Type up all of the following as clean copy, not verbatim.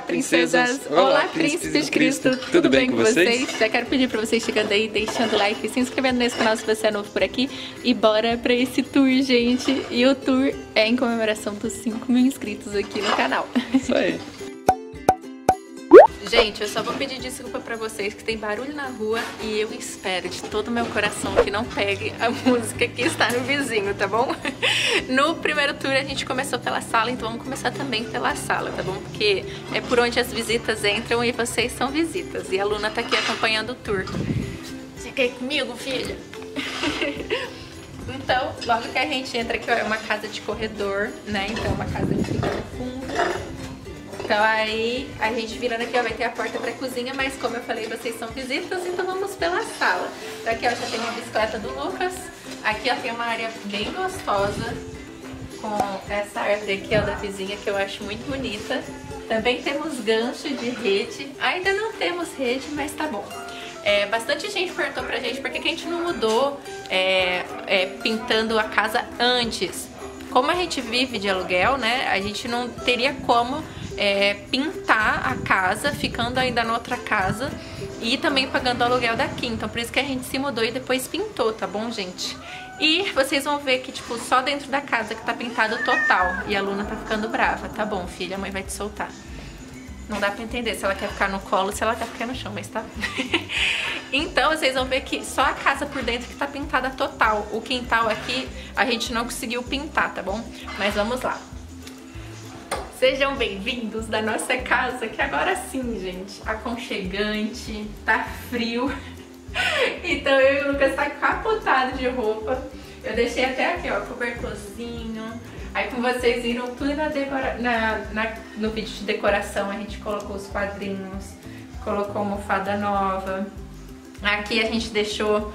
princesas! Olá, príncipes de Cristo! Tudo bem com vocês? Já quero pedir pra vocês chegando aí, deixando o like e se inscrevendo nesse canal se você é novo por aqui. E bora pra esse tour, gente! E o tour é em comemoração dos 5 mil inscritos aqui no canal. Isso aí! Gente, eu só vou pedir desculpa pra vocês que tem barulho na rua e eu espero de todo o meu coração que não pegue a música que está no vizinho, tá bom? No primeiro tour a gente começou pela sala, então vamos começar também pela sala, tá bom? Porque é por onde as visitas entram e vocês são visitas. E a Luna tá aqui acompanhando o tour. Você quer ir comigo, filha? Então, logo que a gente entra aqui, ó, é uma casa de corredor, né? Então é uma casa que fica no fundo. Então aí, a gente virando aqui, ó, vai ter a porta pra cozinha, mas como eu falei, vocês são visitas, então vamos pela sala. Aqui, ó, já tem uma bicicleta do Lucas. Aqui, ó, tem uma área bem gostosa, com essa árvore aqui, ó, da vizinha, que eu acho muito bonita. Também temos gancho de rede. Ainda não temos rede, mas tá bom. Bastante gente perguntou pra gente por que a gente não mudou pintando a casa antes. Como a gente vive de aluguel, né, a gente não teria como pintar a casa, ficando ainda na outra casa e também pagando o aluguel daqui. Então por isso que a gente se mudou e depois pintou, tá bom, gente? E vocês vão ver que, tipo, só dentro da casa que tá pintado total. E a Luna tá ficando brava. Tá bom, filha, a mãe vai te soltar. Não dá pra entender se ela quer ficar no colo, se ela quer ficar no chão, mas tá. Então vocês vão ver que só a casa por dentro que tá pintada total. O quintal aqui a gente não conseguiu pintar, tá bom? Mas vamos lá. Sejam bem-vindos da nossa casa, que agora sim, gente, aconchegante, tá frio. Então eu e o Lucas tá capotado de roupa. Eu deixei até aqui, ó, cobertorzinho. Aí como vocês viram, tudo no vídeo de decoração a gente colocou os quadrinhos, colocou almofada nova. Aqui a gente deixou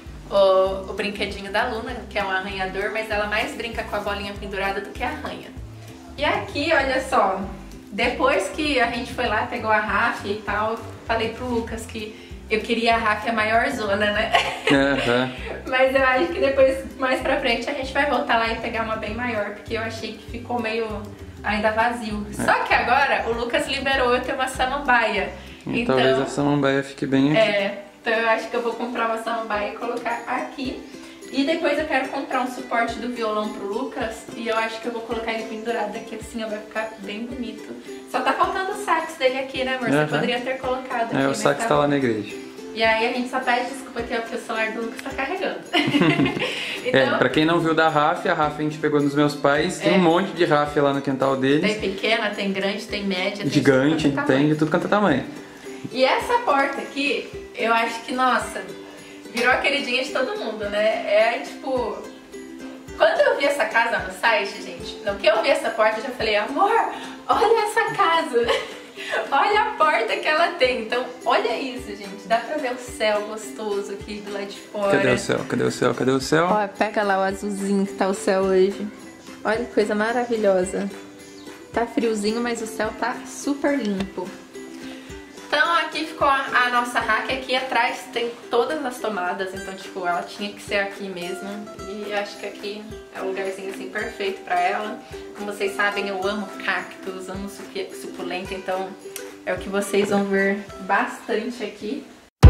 o brinquedinho da Luna, que é um arranhador, mas ela mais brinca com a bolinha pendurada do que arranha. E aqui, olha só, depois que a gente foi lá, pegou a ráfia e tal, falei pro Lucas que eu queria a ráfia maior zona, né? Uhum. Mas eu acho que depois, mais pra frente, a gente vai voltar lá e pegar uma bem maior, porque eu achei que ficou meio ainda vazio. Só que agora o Lucas liberou eu ter uma samambaia. Então, talvez a samambaia fique bem aqui. Então eu acho que eu vou comprar uma samambaia e colocar aqui. E depois eu quero comprar um suporte do violão pro Lucas e eu acho que eu vou colocar ele pendurado aqui assim, ó, vai ficar bem bonito. Só tá faltando o sax dele aqui, né, amor? Você poderia ter colocado aqui. O sax tá lá na igreja. E aí a gente só pede desculpa aqui, ó, porque o celular do Lucas tá carregando. Então, pra quem não viu da ráfia, a ráfia a gente pegou nos meus pais, tem um monte de ráfia lá no quintal deles. Tem pequena, tem grande, tem média, tem gigante, tem de tudo quanto é tamanho. E essa porta aqui, eu acho que, nossa, virou a queridinha de todo mundo, né? Tipo, quando eu vi essa casa no site, gente, no que eu vi essa porta, eu já falei, amor, olha essa casa, olha a porta que ela tem. Então, olha isso, gente, dá pra ver o céu gostoso aqui do lado de fora. Cadê o céu? Cadê o céu? Cadê o céu? Ó, pega lá o azulzinho que tá o céu hoje. Olha que coisa maravilhosa. Tá friozinho, mas o céu tá super limpo. Então aqui ficou a nossa rack, aqui atrás tem todas as tomadas, então tipo, ela tinha que ser aqui mesmo. E acho que aqui é um lugarzinho assim perfeito pra ela. Como vocês sabem, eu amo cactos, amo suculenta, então é o que vocês vão ver bastante aqui.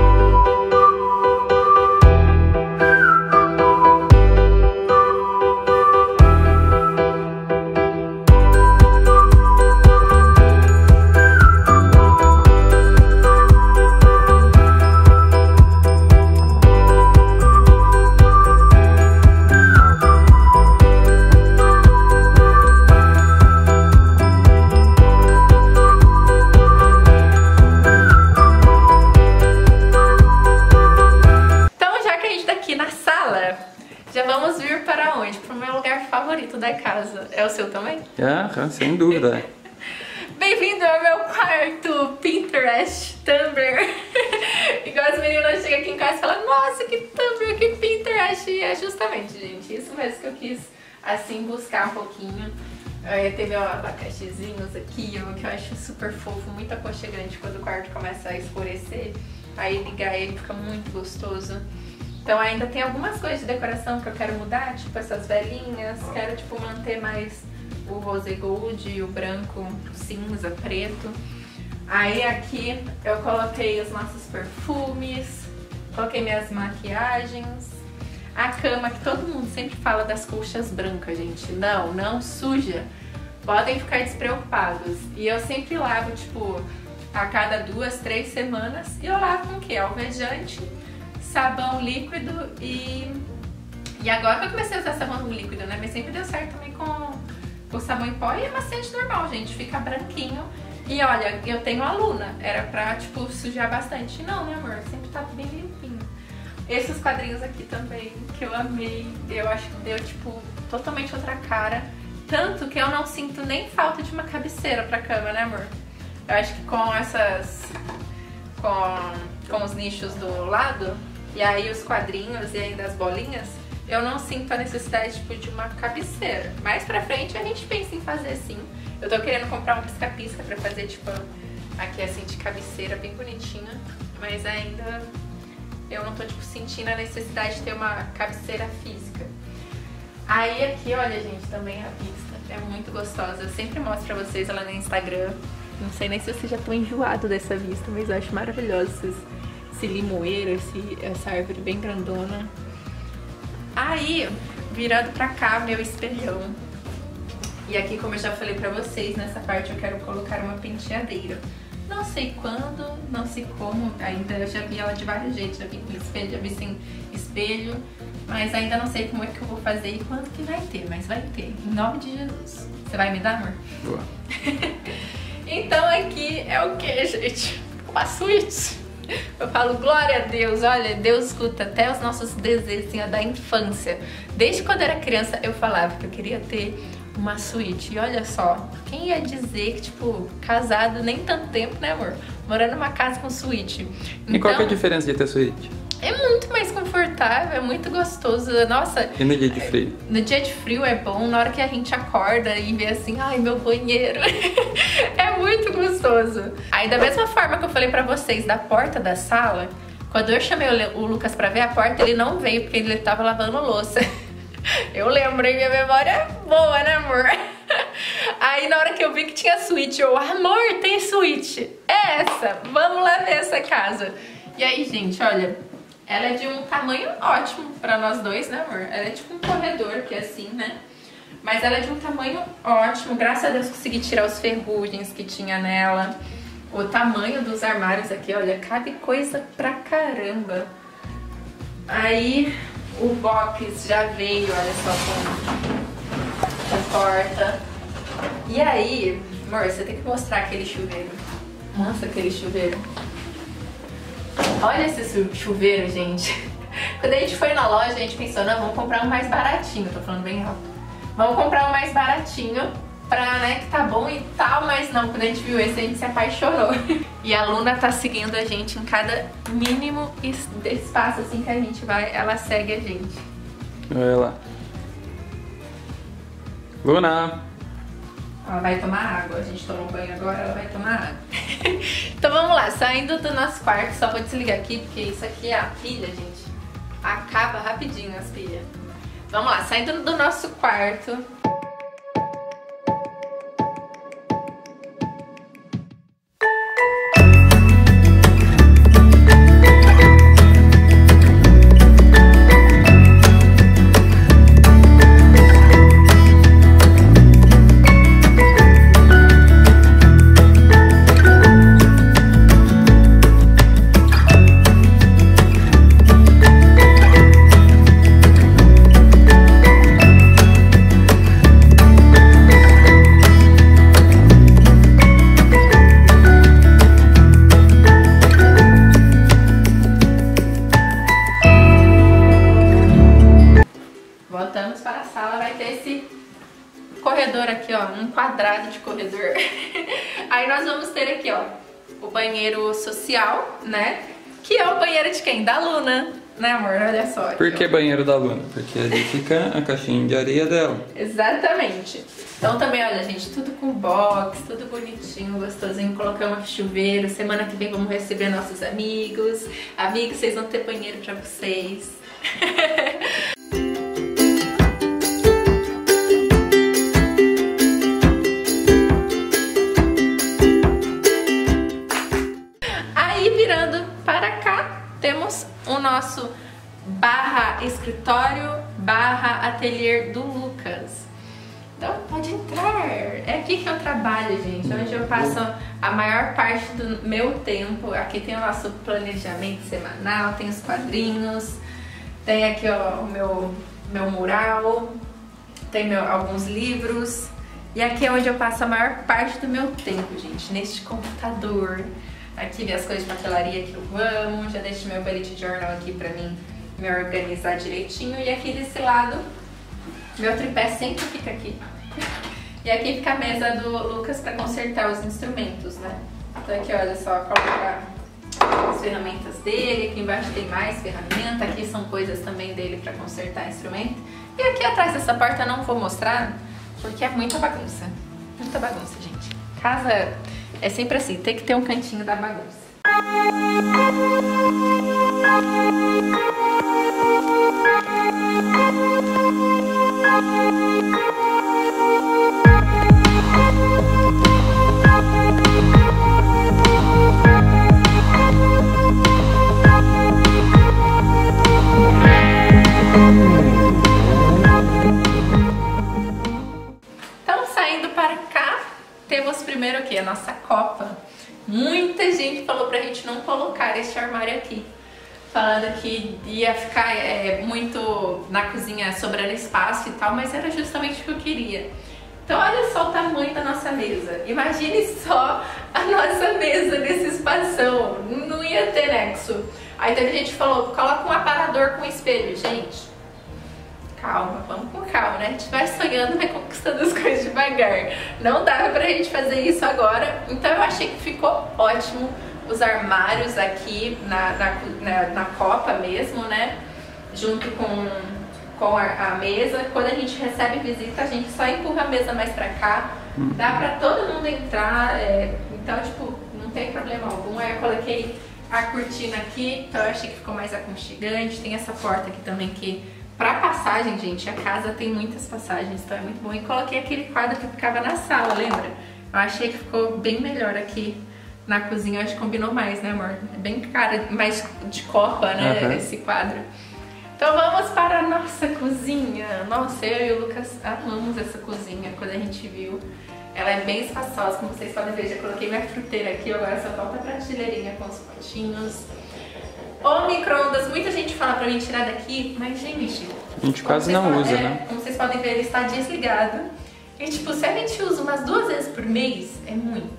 Já vamos vir para onde? Para o meu lugar favorito da casa. É o seu também? Sem dúvida. Bem-vindo ao meu quarto, Pinterest, Tumblr. Igual as meninas chegam aqui em casa e falam, nossa, que Tumblr, que Pinterest. E é justamente, gente, isso mesmo que eu quis, assim, buscar um pouquinho. Tem meu abacaxizinhos aqui, ó, que eu acho super fofo, muito aconchegante quando o quarto começa a escurecer. Aí ligar ele fica muito gostoso. Então ainda tem algumas coisas de decoração que eu quero mudar, tipo essas velinhas, quero tipo manter mais o rose gold, o branco, cinza, preto. Aí aqui eu coloquei os nossos perfumes, coloquei minhas maquiagens. A cama, que todo mundo sempre fala das colchas brancas, gente. Não, não suja. Podem ficar despreocupados. E eu sempre lavo, tipo, a cada 2, 3 semanas. E eu lavo com o quê? Alvejante, sabão líquido e agora que eu comecei a usar sabão líquido, né? Mas sempre deu certo também com sabão em pó e é bastante normal, gente. Fica branquinho. E olha, eu tenho aluna. Era pra, tipo, sujar bastante. Não, né, amor? Sempre tá bem limpinho. Esses quadrinhos aqui também, que eu amei. Eu acho que deu, tipo, totalmente outra cara. Tanto que eu não sinto nem falta de uma cabeceira pra cama, né, amor? Eu acho que com essas... Com os nichos do lado, e aí os quadrinhos e ainda as bolinhas, eu não sinto a necessidade, tipo, de uma cabeceira. Mais pra frente a gente pensa em fazer sim. Eu tô querendo comprar um pisca-pisca pra fazer, tipo, aqui assim de cabeceira, bem bonitinha. Mas ainda eu não tô, tipo, sentindo a necessidade de ter uma cabeceira física. Aí aqui, olha, gente, também a vista é muito gostosa. Eu sempre mostro pra vocês ela no Instagram. Não sei nem se vocês já estão enjoados dessa vista, mas eu acho maravilhoso esse limoeiro, essa árvore bem grandona. Aí, virando pra cá, meu espelhão. E aqui, como eu já falei pra vocês, nessa parte eu quero colocar uma penteadeira. Não sei quando, não sei como, ainda eu já vi ela de vários jeitos, já vi com espelho, já vi sem espelho, mas ainda não sei como é que eu vou fazer e quando que vai ter, mas vai ter, em nome de Jesus. Você vai me dar, amor? Boa. Então aqui é o que, gente? Uma suíte. Eu falo, glória a Deus, olha, Deus escuta até os nossos desejos assim, da infância. Desde quando eu era criança eu falava que eu queria ter uma suíte. E olha só, quem ia dizer que, tipo, casado nem tanto tempo, né, amor? Morando numa casa com suíte. Então, e qual que é a diferença de ter suíte? É muito mais confortável, é muito gostoso. Nossa. E no dia de frio? No dia de frio é bom, na hora que a gente acorda e vê assim, ai, meu banheiro. É muito gostoso. Aí da mesma forma que eu falei pra vocês da porta da sala, quando eu chamei o Lucas pra ver a porta, ele não veio porque ele tava lavando louça. Eu lembrei, minha memória é boa, né, amor? Aí na hora que eu vi que tinha suíte, eu, amor, tem suíte. É essa, vamos lá ver essa casa. E aí, gente, olha, ela é de um tamanho ótimo pra nós dois, né, amor? Ela é tipo um corredor, que é assim, né? Mas ela é de um tamanho ótimo. Graças a Deus consegui tirar os ferrugens que tinha nela. O tamanho dos armários aqui, olha, cabe coisa pra caramba. Aí o box já veio, olha só, com a porta. E aí, amor, você tem que mostrar aquele chuveiro. Mostra aquele chuveiro. Olha esse chuveiro, gente. Quando a gente foi na loja, a gente pensou, não, vamos comprar um mais baratinho. Tô falando bem alto. Vamos comprar um mais baratinho pra, né, que tá bom e tal, mas não, quando a gente viu esse, a gente se apaixonou. E a Luna tá seguindo a gente em cada mínimo espaço assim que a gente vai, ela segue a gente. Olha lá. Luna! Ela vai tomar água, a gente tomou banho agora, ela vai tomar água. Então vamos lá, saindo do nosso quarto, só vou desligar aqui, porque isso aqui é a pilha, gente. Acaba rapidinho as pilhas. Vamos lá, saindo do nosso quarto. Voltamos para a sala, vai ter esse corredor aqui, ó, um quadrado de corredor. Aí nós vamos ter aqui, ó, o banheiro social, né? Que é o banheiro de quem? Da Luna, né, amor? Olha só. Aqui, Por que ó. banheiro da Luna? Porque ali fica a caixinha de areia dela. Exatamente. Então também, olha, gente, tudo com box, tudo bonitinho, gostosinho. Colocamos chuveiro. Semana que vem vamos receber nossos amigos. Amigos, vocês vão ter banheiro pra vocês. virando para cá, temos o nosso barra escritório, barra ateliê do Lucas. Então pode entrar. É aqui que eu trabalho, gente, onde eu passo a maior parte do meu tempo. Aqui tem o nosso planejamento semanal, tem os quadrinhos, tem aqui ó, o meu mural, tem alguns livros. E aqui é onde eu passo a maior parte do meu tempo, gente, neste computador. Aqui vem as coisas de papelaria que eu amo, já deixo meu bullet journal aqui pra mim me organizar direitinho. E aqui desse lado, meu tripé sempre fica aqui. E aqui fica a mesa do Lucas pra consertar os instrumentos, né? Então aqui, olha só, colocar as ferramentas dele. Aqui embaixo tem mais ferramenta. Aqui são coisas também dele pra consertar instrumento. E aqui atrás dessa porta eu não vou mostrar, porque é muita bagunça. Muita bagunça, gente. Casa é sempre assim, tem que ter um cantinho da bagunça. Então, saindo para cá, temos primeiro o que? A nossa copa. Muita gente falou pra gente não colocar este armário aqui, falando que ia ficar muito na cozinha sobrando espaço e tal, mas era justamente o que eu queria. Então olha só o tamanho da nossa mesa. Imagine só a nossa mesa nesse espação. Não ia ter nexo. Aí teve gente que falou, coloca um aparador com espelho. Gente, calma, vamos com calma, né? A gente vai sonhando, vai conquistando as coisas devagar. Não dava pra gente fazer isso agora. Então eu achei que ficou ótimo os armários aqui na copa mesmo, né? Junto com a mesa. Quando a gente recebe visita, a gente só empurra a mesa mais pra cá. Dá pra todo mundo entrar. Então, tipo, não tem problema algum. Aí eu coloquei a cortina aqui, então eu achei que ficou mais aconchegante. Tem essa porta aqui também que... Pra passagem, gente, a casa tem muitas passagens, então é muito bom. E coloquei aquele quadro que ficava na sala, lembra? Eu achei que ficou bem melhor aqui na cozinha. Acho que combinou mais, né, amor? É bem cara, mais de copa, né, esse quadro. Então vamos para a nossa cozinha. Nossa, eu e o Lucas amamos essa cozinha quando a gente viu. Ela é bem espaçosa, como vocês podem ver. Já coloquei minha fruteira aqui, agora só falta a prateleirinha com os potinhos. O micro-ondas, muita gente fala pra mim tirar daqui, mas gente... A gente quase não usa, né? Como vocês podem ver, ele está desligado. E tipo, se a gente usa umas 2 vezes por mês, é muito.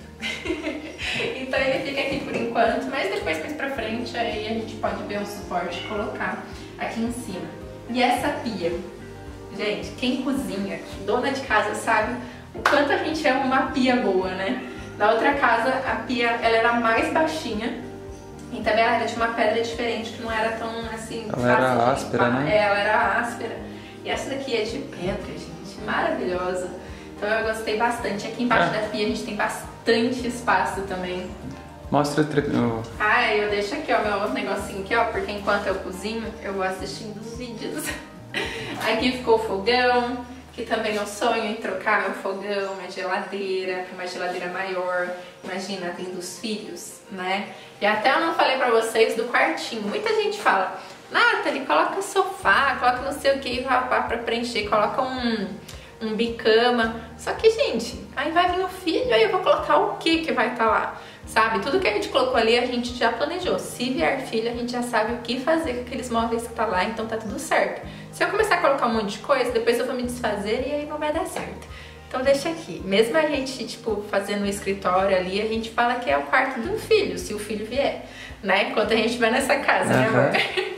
Então ele fica aqui por enquanto, mas depois mais pra frente, aí a gente pode ver um suporte e colocar aqui em cima. E essa pia, gente, quem cozinha, dona de casa sabe o quanto a gente é uma pia boa, né? Na outra casa, a pia, ela era mais baixinha. E também ela tinha uma pedra diferente, que não era tão assim... Ela era áspera, né? Ela era áspera. E essa daqui é de pedra, gente. Maravilhosa. Então eu gostei bastante. Aqui embaixo da pia a gente tem bastante espaço também. Mostra Ah, eu deixo aqui, ó, meu negocinho aqui, ó. Porque enquanto eu cozinho, eu vou assistindo os vídeos. Aqui ficou o fogão. Que também eu sonho em trocar meu fogão, minha geladeira, pra uma geladeira maior. Imagina, tem dos filhos, né? E até eu não falei pra vocês do quartinho. Muita gente fala, Nathalie, coloca sofá, coloca não sei o que pra preencher, coloca um bicama. Só que, gente, aí vai vir o filho, aí eu vou colocar o que vai estar lá? Sabe? Tudo que a gente colocou ali, a gente já planejou. Se vier filho, a gente já sabe o que fazer com aqueles móveis que tá lá, então tá tudo certo. Se eu começar a colocar um monte de coisa, depois eu vou me desfazer e aí não vai dar certo. Então deixa aqui. Mesmo a gente, tipo, fazendo o escritório ali, a gente fala que é o quarto do filho, se o filho vier, né? Enquanto a gente vai nessa casa, né, amor?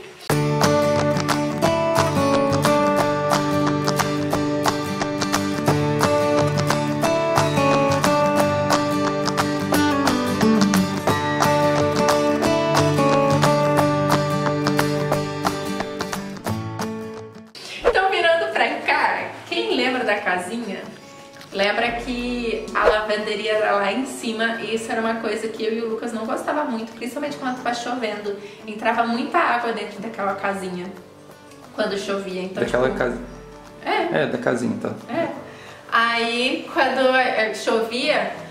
Da casinha, lembra que a lavanderia era lá em cima e isso era uma coisa que eu e o Lucas não gostava muito, principalmente quando estava chovendo. Entrava muita água dentro daquela casinha quando chovia. Então, daquela tipo, casa. Da casinha, então. Aí, quando chovia,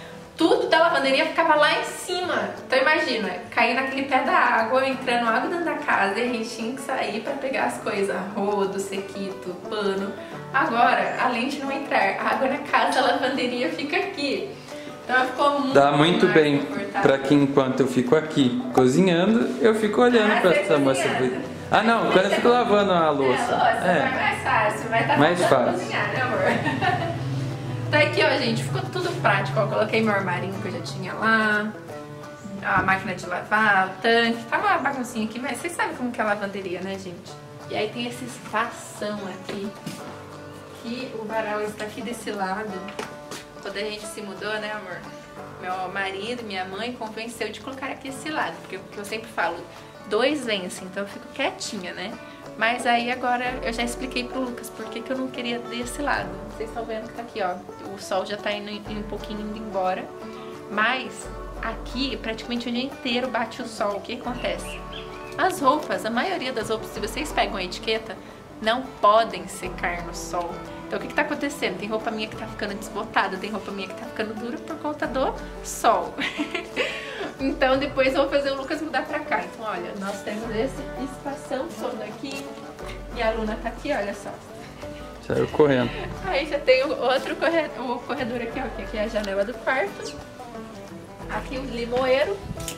tudo da lavanderia ficava lá em cima. Então imagina, cair naquele pé da água, entrando água dentro da casa e a gente tinha que sair pra pegar as coisas, rodo, sequito, pano. Agora, além de não entrar água na casa, a lavanderia fica aqui. Então ficou muito Dá muito bem pra que enquanto eu fico aqui cozinhando, eu fico olhando pra essa moça. Ah não, quando eu fico lavando a louça. Vai mais fácil, vai estar mais fácil cozinhar, né amor? Tá aqui, ó, gente, ficou tudo prático. Ó, coloquei meu armarinho que eu já tinha lá, a máquina de lavar, o tanque. Tá uma baguncinha aqui, mas vocês sabem como que é a lavanderia, né, gente? E aí tem esse espação aqui, que o varal está aqui desse lado. Quando a gente se mudou, né, amor? Meu marido e minha mãe convenceu de colocar aqui esse lado, porque eu sempre falo, 2 vencem, então eu fico quietinha, né? Mas aí agora eu já expliquei pro Lucas por que eu não queria desse lado. Vocês estão vendo que tá aqui, ó, o sol já tá indo um pouquinho indo embora. Mas aqui praticamente o dia inteiro bate o sol. O que acontece? As roupas, a maioria das roupas, se vocês pegam a etiqueta, não podem secar no sol. Então o que tá acontecendo? Tem roupa minha que tá ficando desbotada, tem roupa minha que tá ficando dura por conta do sol. Então depois eu vou fazer o Lucas mudar pra cá. Então olha, nós temos esse espação todo aqui e a Luna tá aqui, olha só. Saiu correndo. Aí já tem o outro corredor aqui, ó, que aqui é a janela do quarto. Aqui o limoeiro.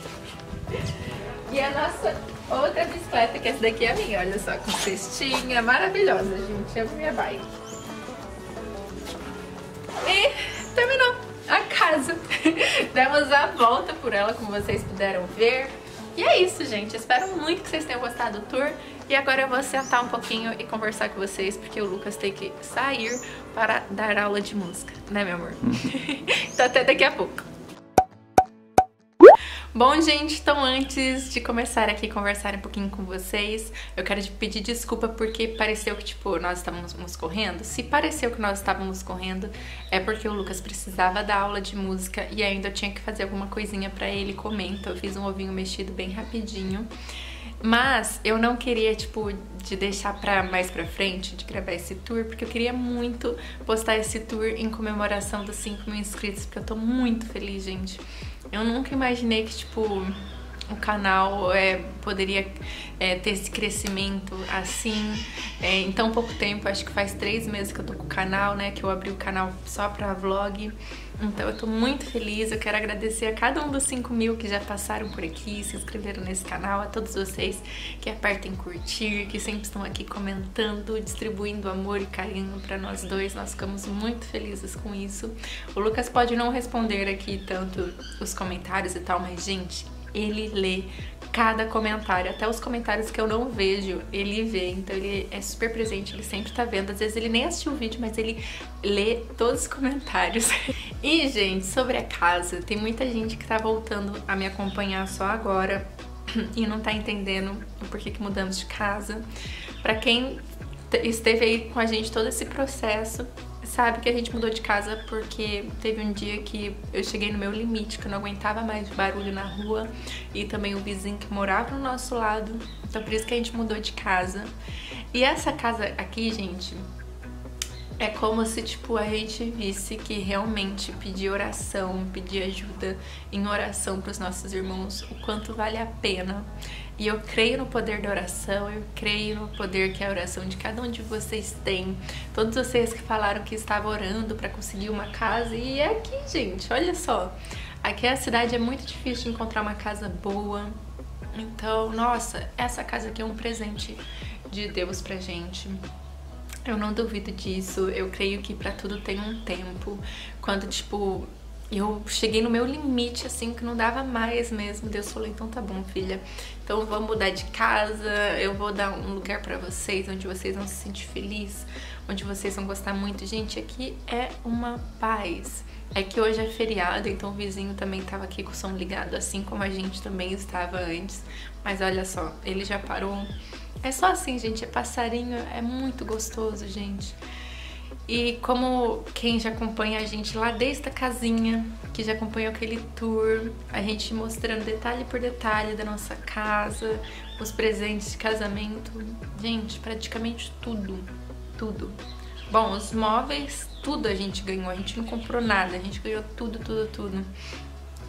E a nossa outra bicicleta, que essa daqui é a minha, olha só, com cestinha, maravilhosa, gente, amo minha bike. E terminou a casa. Demos a volta por ela, como vocês puderam ver. E é isso, gente. Espero muito que vocês tenham gostado do tour. E agora eu vou sentar um pouquinho e conversar com vocês, porque o Lucas tem que sair para dar aula de música, né, meu amor? Então até daqui a pouco. Bom, gente, então antes de começar aqui a conversar um pouquinho com vocês, eu quero te pedir desculpa porque pareceu que, tipo, nós estávamos correndo. Se pareceu que nós estávamos correndo, é porque o Lucas precisava da aula de música e ainda eu tinha que fazer alguma coisinha pra ele comer, então eu fiz um ovinho mexido bem rapidinho. Mas eu não queria, tipo, de deixar mais pra frente, de gravar esse tour, porque eu queria muito postar esse tour em comemoração dos 5.000 inscritos, porque eu tô muito feliz, gente. Eu nunca imaginei que, tipo, o canal poderia ter esse crescimento assim em tão pouco tempo. Acho que faz 3 meses que eu tô com o canal, né, que eu abri o canal só pra vlog. Então eu tô muito feliz, eu quero agradecer a cada um dos 5.000 que já passaram por aqui, se inscreveram nesse canal, a todos vocês que apertem curtir, que sempre estão aqui comentando, distribuindo amor e carinho pra nós dois. Nós ficamos muito felizes com isso. O Lucas pode não responder aqui tanto os comentários e tal, mas gente, ele lê cada comentário, até os comentários que eu não vejo, ele vê, então ele é super presente, ele sempre tá vendo, às vezes ele nem assistiu o vídeo, mas ele lê todos os comentários. E, gente, sobre a casa, tem muita gente que tá voltando a me acompanhar só agora e não tá entendendo o porquê que mudamos de casa. Pra quem esteve aí com a gente todo esse processo, sabe que a gente mudou de casa porque teve um dia que eu cheguei no meu limite, que eu não aguentava mais barulho na rua e também o vizinho que morava no nosso lado, então por isso que a gente mudou de casa. E essa casa aqui, gente, é como se, tipo, a gente visse que realmente pedir oração, pedir ajuda em oração para os nossos irmãos, o quanto vale a pena. E eu creio no poder da oração, eu creio no poder que a oração de cada um de vocês tem. Todos vocês que falaram que estavam orando para conseguir uma casa, e é aqui, gente, olha só. Aqui a cidade é muito difícil de encontrar uma casa boa. Então, nossa, essa casa aqui é um presente de Deus pra gente. Eu não duvido disso, eu creio que pra tudo tem um tempo. Quando, tipo, eu cheguei no meu limite, assim, que não dava mais mesmo, Deus falou, então tá bom, filha, então vamos mudar de casa, eu vou dar um lugar pra vocês, onde vocês vão se sentir felizes, onde vocês vão gostar muito. Gente, aqui é uma paz. É que hoje é feriado, então o vizinho também tava aqui com o som ligado, assim como a gente também estava antes. Mas olha só, ele já parou. É só assim, gente, é passarinho, é muito gostoso, gente. E como quem já acompanha a gente lá desde a casinha, que já acompanhou aquele tour, a gente mostrando detalhe por detalhe da nossa casa, os presentes de casamento, gente, praticamente tudo, tudo. Bom, os móveis, tudo a gente ganhou, a gente não comprou nada, a gente ganhou tudo, tudo, tudo.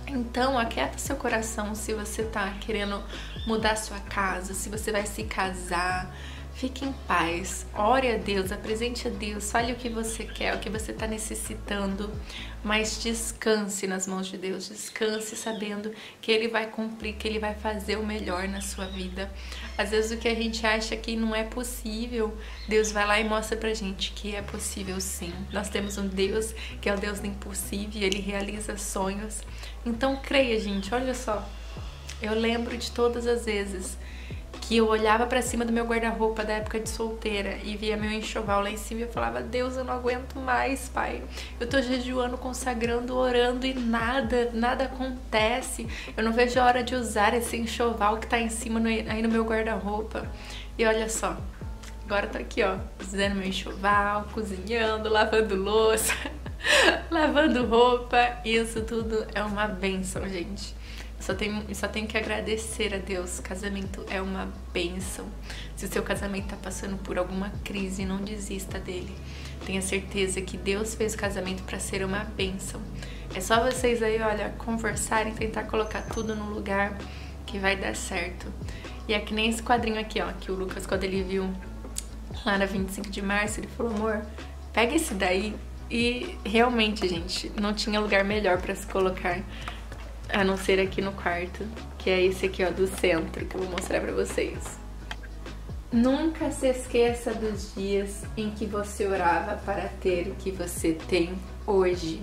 Então, aquieta seu coração se você tá querendo mudar sua casa, se você vai se casar. Fique em paz, ore a Deus, apresente a Deus, fale o que você quer, o que você está necessitando, mas descanse nas mãos de Deus, descanse sabendo que Ele vai cumprir, que Ele vai fazer o melhor na sua vida. Às vezes o que a gente acha que não é possível, Deus vai lá e mostra pra gente que é possível sim. Nós temos um Deus que é o Deus do impossível, Ele realiza sonhos. Então creia, gente, olha só, eu lembro de todas as vezes que eu olhava pra cima do meu guarda-roupa da época de solteira e via meu enxoval lá em cima e eu falava, Deus, eu não aguento mais, Pai. Eu tô jejuando, consagrando, orando e nada acontece. Eu não vejo a hora de usar esse enxoval que tá em cima aí no meu guarda-roupa. E olha só, agora eu tô aqui, ó, usando meu enxoval, cozinhando, lavando louça, lavando roupa. Isso tudo é uma bênção, gente. Só tenho que agradecer a Deus. Casamento é uma bênção. Se o seu casamento está passando por alguma crise, não desista dele. Tenha certeza que Deus fez o casamento para ser uma bênção. É só vocês aí, olha, conversarem, tentar colocar tudo no lugar que vai dar certo. E é que nem esse quadrinho aqui, ó, que o Lucas, quando ele viu lá na 25 de março, ele falou, amor, pega esse daí. E realmente, gente, não tinha lugar melhor para se colocar a não ser aqui no quarto, que é esse aqui, ó, do centro, que eu vou mostrar pra vocês. Nunca se esqueça dos dias em que você orava para ter o que você tem hoje.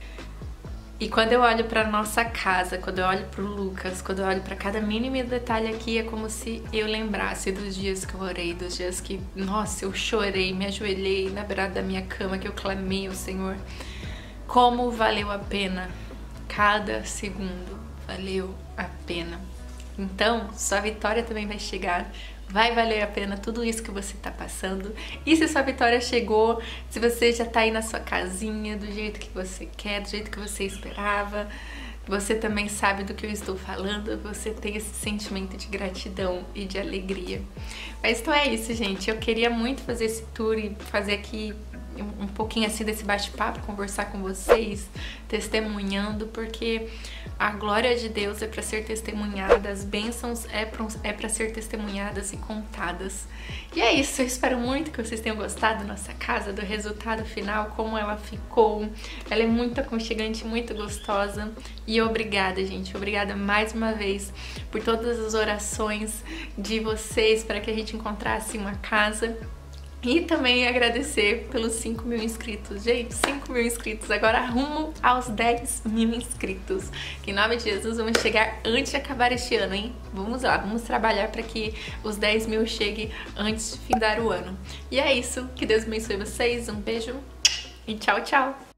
E quando eu olho pra nossa casa, quando eu olho pro Lucas, quando eu olho pra cada mínimo detalhe aqui, é como se eu lembrasse dos dias que eu orei, dos dias que, nossa, eu chorei, me ajoelhei na beirada da minha cama, que eu clamei ao Senhor. Como valeu a pena. Cada segundo valeu a pena. Então, sua vitória também vai chegar. Vai valer a pena tudo isso que você tá passando. E se sua vitória chegou, se você já tá aí na sua casinha, do jeito que você quer, do jeito que você esperava, você também sabe do que eu estou falando, você tem esse sentimento de gratidão e de alegria. Mas então é isso, gente. Eu queria muito fazer esse tour e fazer aqui um pouquinho assim desse bate-papo, conversar com vocês, testemunhando, porque a glória de Deus é para ser testemunhada, as bênçãos é para ser testemunhadas e contadas. E é isso, eu espero muito que vocês tenham gostado da nossa casa, do resultado final, como ela ficou. Ela é muito aconchegante, muito gostosa. E obrigada, gente, obrigada mais uma vez por todas as orações de vocês para que a gente encontrasse uma casa. E também agradecer pelos 5.000 inscritos. Gente, 5.000 inscritos. Agora rumo aos 10.000 inscritos. Que em nome de Jesus vamos chegar antes de acabar este ano, hein? Vamos lá, vamos trabalhar para que os 10.000 cheguem antes de findar o ano. E é isso. Que Deus abençoe vocês. Um beijo e tchau, tchau.